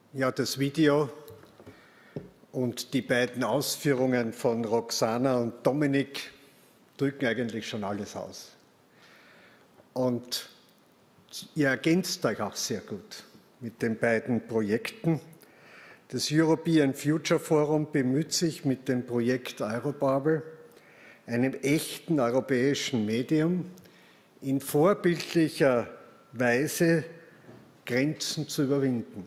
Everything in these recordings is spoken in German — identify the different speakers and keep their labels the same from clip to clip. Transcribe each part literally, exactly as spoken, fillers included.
Speaker 1: Ja, das Video und die beiden Ausführungen von Roxana und Dominik drücken eigentlich schon alles aus. Und ihr ergänzt euch auch sehr gut mit den beiden Projekten. Das European Future Forum bemüht sich mit dem Projekt Eurobubble, einem echten europäischen Medium, in vorbildlicher Weise Grenzen zu überwinden.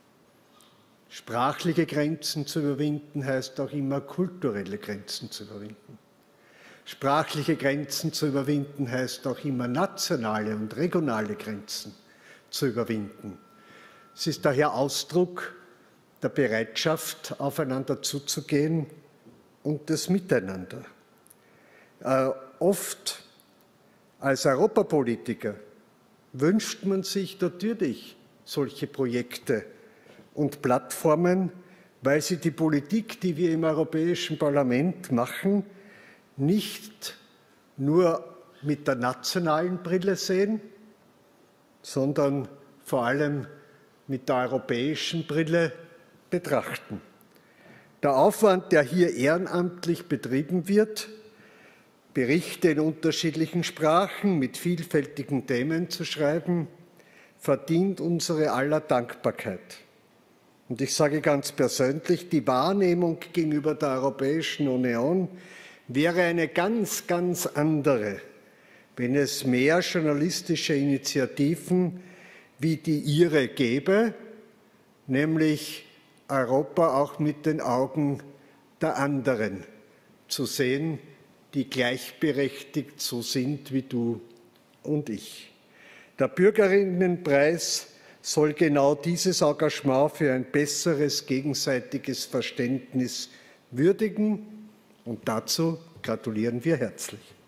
Speaker 1: Sprachliche Grenzen zu überwinden heißt auch immer, kulturelle Grenzen zu überwinden. Sprachliche Grenzen zu überwinden heißt auch immer, nationale und regionale Grenzen zu überwinden. Es ist daher Ausdruck der Bereitschaft, aufeinander zuzugehen und das Miteinander. Äh, oft als Europapolitiker wünscht man sich natürlich solche Projekte und Plattformen, weil sie die Politik, die wir im Europäischen Parlament machen, nicht nur mit der nationalen Brille sehen, sondern vor allem mit der europäischen Brille betrachten. Der Aufwand, der hier ehrenamtlich betrieben wird, Berichte in unterschiedlichen Sprachen mit vielfältigen Themen zu schreiben, verdient unsere aller Dankbarkeit. Und ich sage ganz persönlich, die Wahrnehmung gegenüber der Europäischen Union wäre eine ganz, ganz andere, wenn es mehr journalistische Initiativen wie die Ihre gäbe, nämlich Europa auch mit den Augen der anderen zu sehen, die gleichberechtigt so sind wie du und ich. Der Bürgerinnenpreis soll genau dieses Engagement für ein besseres gegenseitiges Verständnis würdigen, und dazu gratulieren wir herzlich.